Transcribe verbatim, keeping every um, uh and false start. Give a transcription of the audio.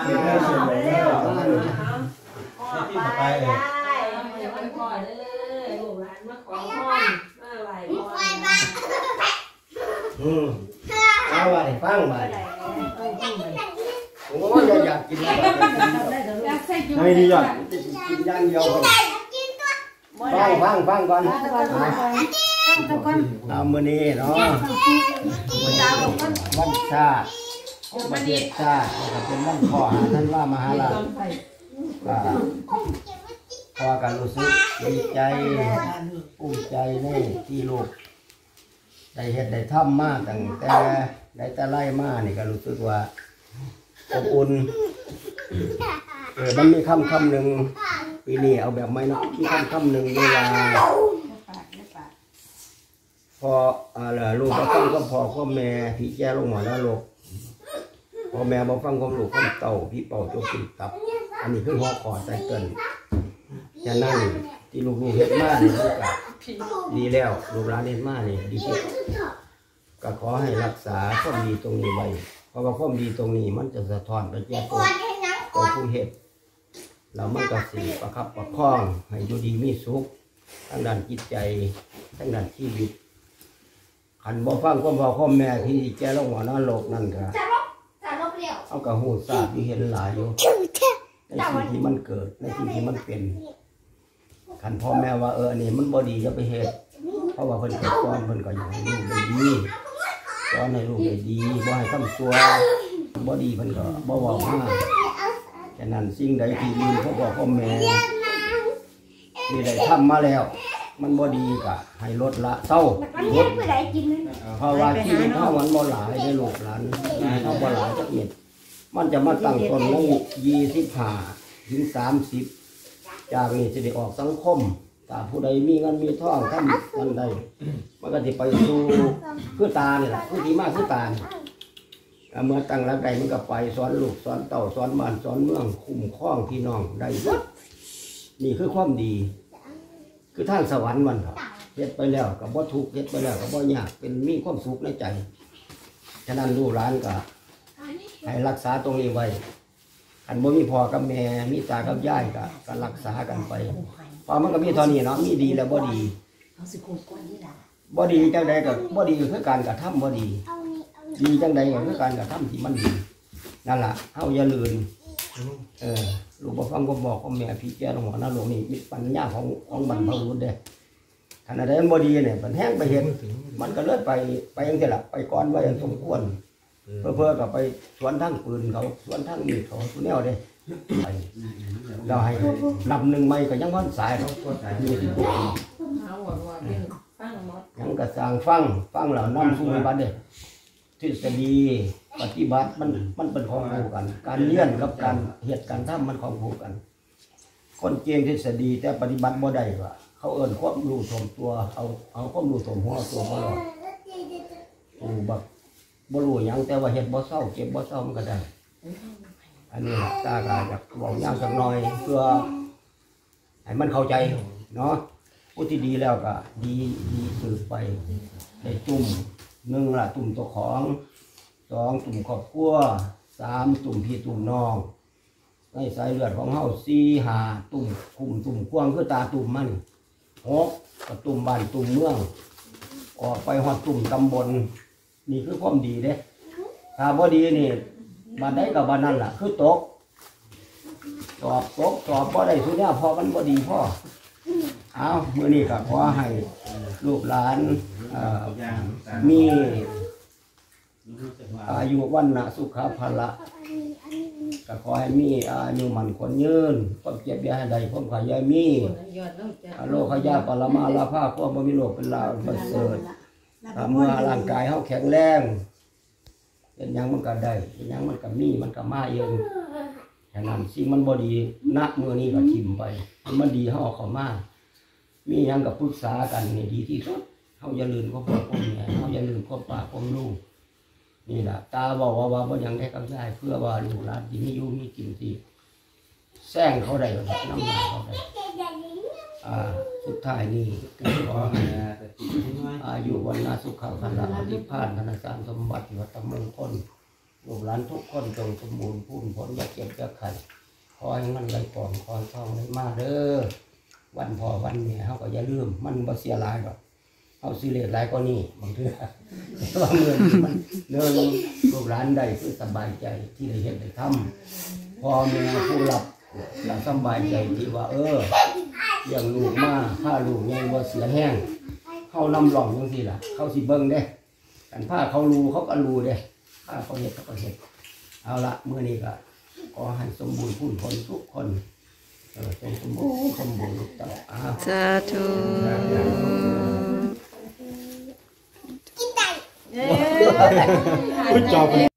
เดี๋ยวเสร็จแล้วพ่อไปได้อย่าไปพ่อเลยลูกหลานมาขอพ่อมาไหว้พ่ออืมเอาไว้ฟังไว้โอ้ยอยากกินไม่ดีอยากกินย่างเดียวฟังฟังฟังก่อนเอามือนี้เนาะวันชาติวันเด็กชาติเป็นวันพ่อท่านว่ามหาราชพอการรู้สึกดีใจภูมิใจในที่ลูกได้เห็นได้ทำมาตั้งแต่ได้แต่ไล่มานี่ก็รู้สึกว่าอบอุ่นเออมันมีคำคำหนึ่งปีนี้เอาแบบไม่นะมีคำคำหนึ่งเวลาพออะไรลูกก็ฟังก็พอพ่อแม่พี่แก่ลงหมอหน้าโลกพ่อแม่บอกฟังความลูกความเต่าพี่เป่าจงติดตับอันนี้คือหัวคอใจเกินจะนั่งที่ลูกลูกเห็นมาเนี่ยดีแล้วลูกหลานเห็นมาเนี่ยดีที่ก็ขอให้รักษาความดีตรงนี้ไว้เพราะว่าความดีตรงนี้มันจะสะท้อนไปแก่ตัวตัวผู้เห็นเรามันก็สีประคับประคองให้อยู่ดีมีสุขทั้งด้านจิตใจทั้งด้านชีวิตขันบ่ฟังความพ่อความแม่ที่แก่ลงหัวหน้าโลกนั่นก็เอากระหูทราบที่เห็นหลายอยู่ในสิ่งที่มันเกิดในสิ่งที่มันเป็นขันพ่อแม่ว่าเอออันนี้มันบ่ดีจะไปเหตุเพราะว่าเพิ่นเกิดก่อนเพิ่นก็อยากให้ลูกได้ดีสอนให้ลูกได้ดีบ่ให้ทำตัวบ่ดีเพิ่นก็บ่เว้ามาฉะนั้นสิ่งใดที่ลืมพ่อพ่อพ่อแม่ที่ได้ทำมาแล้วมันบ่ดีก็ให้ลดละเศร้าลดเพราะว่าชีวิตเฮามันบ่หลายได้ลูกหลานเฮาบ่หลายจักเม็ดมันจะมาตั้งต้นในยี่สิบห้าถึงสามสิบจากนี้จะได้ออกสังคมถ้าผู้ใดมีเงินมีทองทำมันได้มันก็จะไปสู่คือตาเนี่ยแหละคือที่มากคือตาเมื่อตั้งรักใดมันก็ไปสอนลูกสอนเต่าสอนบ้านสอนเมืองคุ้มครองพี่น้องได้นี่คือความดีคือทางสวรรค์มันครับเฮ็ดไปแล้วกับบ่ทุกข์เฮ็ดไปแล้วกับบ่ยากเป็นมีความสุขในใจฉะนั้นลูกหลานก็ให้รักษาตรงนี้ไว้อันบ่มีพ่อกับแม่มีตากับยายก็ก็รักษากันไปพอมันก็มีเท่านี้เนาะมีดีแล้วบ่ดีบ่ดีจังใดก็บ่ดีคือการกระทำบ่ดีดีจังใดก็คือการกระทำที่มันดีนั่นล่ะเฮาอย่าลืมเออลูกบ่ฟังก็บอกพ่อแม่พี่แก่ลงหัวหน้าโลกนี่มีปัญญาของของบรรพบุรุษเด้ขณะใดมันบ่ดีเนี่ยมันแห้งไปเห็นมันก็เลื่อนไปไปจังซี่ล่ะไปก่อนไว้อย่างสมควรเพื่อเพื่อกับไปสวนทั้งปืนเขาสวนทั้งมีดเขาทุนแนวเด้ไปเราให้ลำหนึ่งไม่ก็ยังวันสายเขาก็สายมีดยังกระสางฟังฟังเหล่าน้ำสู้บัดเด้ทฤษฎีปฏิบัติมันมันเป็นของคู่กันการเลี้ยนกับการเหตุการทำมันของคู่กันคนเก่งทฤษฎีแต่ปฏิบัติบ่ได้ว่ะเขาเอิ้นความรู้ถ่วมตัวเอาเอาความรู้ถ่วมหัวตัวบ่หรอกกูแบบบ่รู้ยังแต่ว่าเห็ดบ่เศร้าเก็บบ่เศร้ามันก็ได้อันนี้ตากาอยากบอกย่างสักหน่อยเพื่อให้มันเข้าใจเนาะผู้ที่ดีแล้วก็ดีดีสืบไปให้จุ่มหนึ่งละตุ่มตัวของสองตุ่มครอบครัวสามตุ่มพี่ตุ่มน้องในสายเลือดของเฮาสี่ห้าตุ่มคุ่มตุ่มกว้างคือตาตุ่มมันหกกับตุ่มบ้านตุ่มเมืองออกไปหอดตุ่มตำบลนี่คือความดีเด้ถ้าบ่ดีนี่บ้านใดกับบ้านนั้นล่ะคือตกสอบตกสอบบ่ได้สุดเนี่ยพอมันบ่ดีพ่อเอาเมื่อนี้ก็ขอให้ลูกหลานมีอายุวันนะสุขภาระก็ขอให้มีอายุมันคนยืนความเจ็บอย่าให้ใดความขายมีโรคขยาปรมาลาภาพวกบ่มีโรคเป็นลาประเสริฐเมื่อร่างกายเขาแข็งแรงเป็นยังมันก็ได้เป็นยังมันก็มีมันก็มาเองฉะนั้นสิ่งมันบ่ดีนักเมื่อนี้ก็ทิ่มไปมันดีเขาเอาเข้ามามียังกับปรึกษากันนี่ดีที่สุดเขาอย่าลืมก็พ่อพ่อแม่เขาอย่าลืมพ่อป่าพ่อลูกนี่แหละตาบอกว่าว่าบ่ยังได้กับได้เพื่อว่าลูกหลานที่มีอยู่มีกินที่แซงเขาได้น้ำหนักเขาได้สุดท้ายนี่ก็ขอให้อายุวันนาสุขภาพอธิภาณธนสารสมบัติวัตมงคลลูกหลานทุกคนจงสมบูรณ์พูนผลอย่าเจ็บอย่าไข้ขอให้มันไหลปองขอทองไหลมาเด้อวันพอวันเนี่ยเขาก็อย่าลืมมันบ่เสียหลายหรอกเขาสิเลสหลายกว่านี้บางทีว่าเงินมันเงินลูกหลานได้คือสบายใจที่ได้เห็นได้ทำพอแม่ผู้รับและสบายใจที่ว่าเอออย่างลูกมาถ้าลูกยังบ่เสียแห้งเขานำหล่องยังสิล่ะเขาสิเบิ้งเด้กันผ้าเขารู้เขาก็รู้เด้ผ้าเขาเห็ดเขาก็เห็ดเอาละเมื่อนี้ก็ขอให้สมบูรณ์พูนผลทุกคนเออสมบูรณ์สมบูรณ์ตลอดอาสาธุเย้